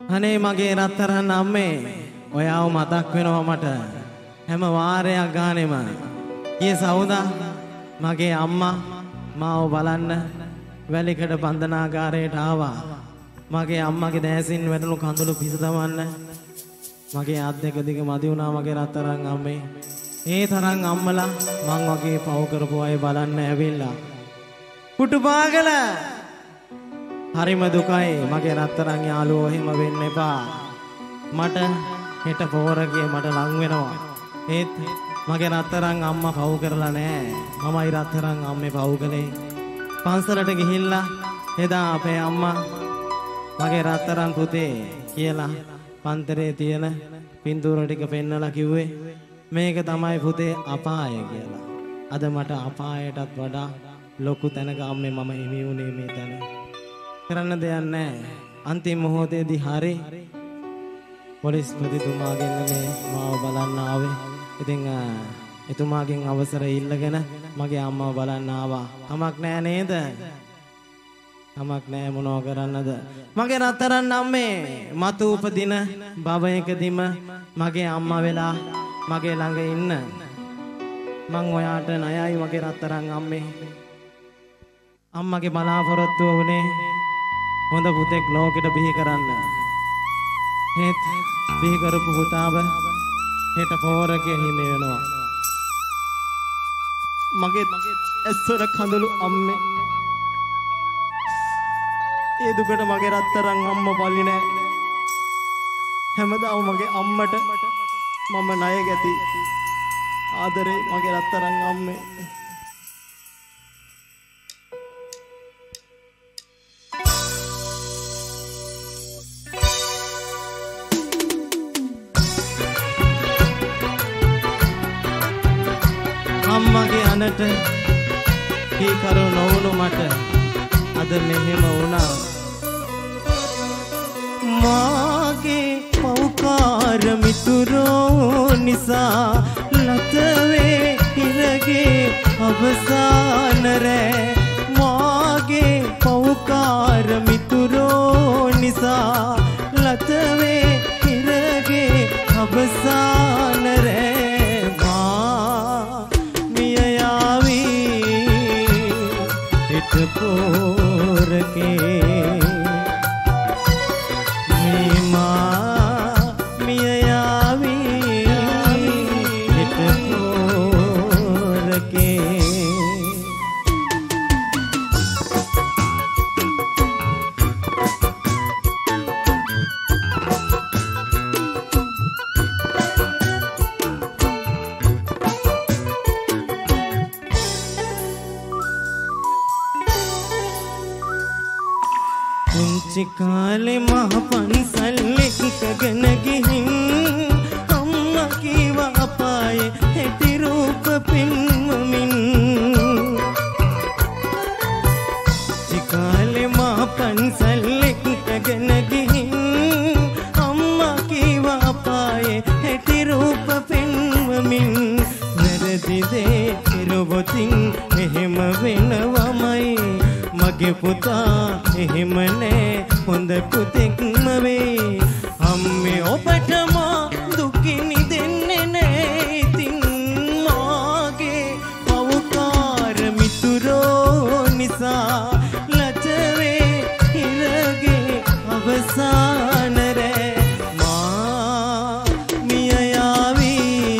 අනේ මගේ රත්තරන් අම්මේ ඔයාව මතක් වෙනවා මට හැම වාරයක් ගානෙම ඊයේ සවුදා මගේ අම්මා මාව බලන්න වැලිකඩ බන්ධනාගාරයට ආවා මගේ අම්මගේ දැසින් වැටුණු කඳුළු පිස දමන්න මගේ අත් දෙක දිග මදි වුණා මගේ රත්තරන් අම්මේ ඒ තරම් අම්මලා මං වගේ පව් කරපු අය බලන්න ඇවිල්ලා පුටු පාගල හරිම දුකයි මගේ රත්තරන් යාළුවෝ එහෙම වෙන්න එපා මට හෙට පොරගේ මට ලං වෙනවා ඒත් මගේ රත්තරන් අම්මා පව් කරලා නෑ මමයි රත්තරන් අම්මේ පව් කළේ පන්සලට ගිහිල්ලා එදා අපේ අම්මා මගේ රත්තරන් පුතේ කියලා පන්තරේ තියෙන පින්තූර ටික පෙන්නලා කිව්වේ මේක තමයි පුතේ අපාය කියලා අද මට අපායටත් වඩා ලොකු තැනක අම්මේ මම හිමි වුණේ මේ තැන කරන්න දෙයක් නැහැ අන්තිම මොහොතේදී හරි පොලිස් ප්‍රතිතුමාගෙන් මේ මාව බලන්න ආවේ ඉතින් එතුමාගෙන් අවසර ඉල්ලගෙන මගේ අම්මව බලන්න ආවා කමක් නෑ නේද කමක් නෑ මොනව කරන්නද මගේ රත්තරන් අම්මේ මතු උපදින භවයකදීම මගේ අම්මා වෙලා මගේ ළඟ ඉන්න මං ඔයාට ණයයි මගේ රත්තරන් අම්මේ අම්මගේ බලාපොරොත්තුව උනේ හොඳ පුතෙක් ලෝකෙට බිහි කරන්න ඒත් බිහි කරපු පුතාව හෙට පොරකේ හිමි වෙනවා මගේ ඇස්වල කඳුළු අම්මේ ඒ දුකට මගේ රත්තරන් අම්මා පල්ලි නෑ හැමදාම මගේ අම්මට මම ණය ගැති ආදරේ මගේ රත්තරන් අම්මේ අම්මගේ අනට කීකරු නොවුණු මට අද මෙහෙම වුණා මාගේ පෞකාර මිතුරෝ නිසා ලතවේ හිරගේ අවසාන රෑ මාගේ පෞකාර මිතුරෝ නිසා ලතවේ හිරගේ අවසාන රෑ पोरके मीमा मियावी हित पोरके काले महापंसल कगन गिहिं अम्मा की वापाए हेटी रूप पिन्मिन चिकाले महापंसल कगन गिहिं अम्मा की वापाए हेटी रूप पिन्मिन नरदी दे रोबोतिं එහෙම වෙනවමයි මගේ පුතා එහෙම නෑ හොඳ පුතෙක්ම වේ අම්මේ ඔබට මා දුකින් දෙන්නේ නෑ ඉතින් මාගේ පවකාර මිතුරෝ නිසා ලතවේ හිරගේ අවසාන රෑ මා මිය යාවි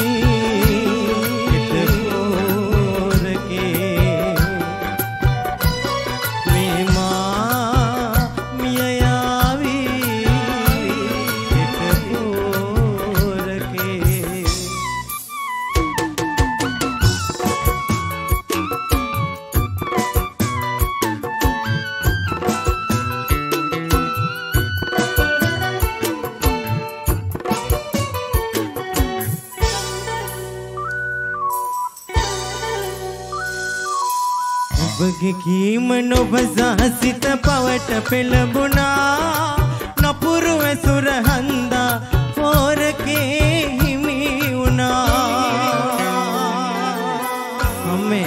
ඔබගේ කීම නොබසා සිත පවට පෙළඹුණා නපුරු ඇසුර හන්දා පෝරකේ හිමි වුණා අම්මේ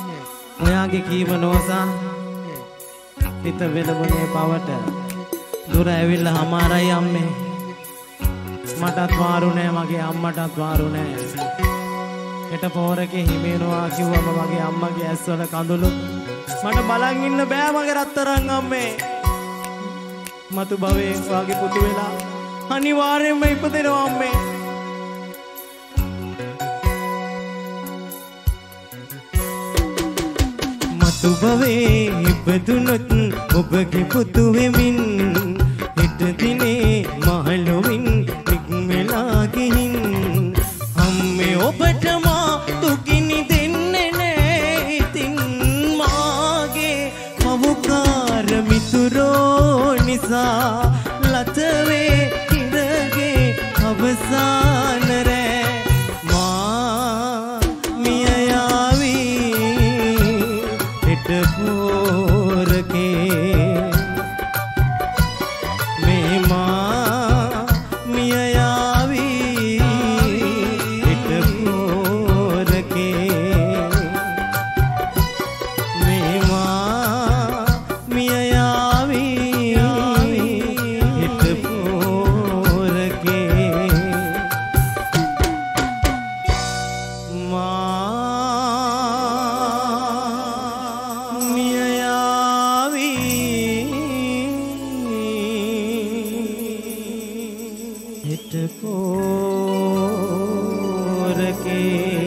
ඔයාගේ කීම නොසා සිත පෙළඹුණේ පවට දුර ඇවිල්ලා හමාරයි අම්මේ. මටත් වාරු නෑ මගේ අම්මටත් වාරු නෑ. හෙට පෝරකේ හිමිනවා කිව්වම මගේ අම්මගේ ඇස්වල කඳුළු මට බලන් ඉන්න බෑ මගේ රත්තරන් අම්මේ. මතු භවයේ වාගේ පුතු වෙලා අනිවාර්යෙන්ම ඉපදෙනවා අම්මේ. මතු භවයේ ඉපදුනොත් ඔබගේ පුතු වෙමින් හෙට දිනේ මහලොවින් නික්මලා ගිහින් අම්මේ ඔබට මා දුකිනි දෙන්නේ නෑ. ඉතින් මාගේ පවුකාර මිතුරෝ නිසා ලතවේ ඉඳගේ අවසාන රෑ මා මිය යාවි හෙට පෝරකේ. මේ මා මිය යාවි හෙට පෝරකේ. මේ මා මිය යාවි හෙට පෝරකේ. මා මිය යාවි හෙට පෝරකේ.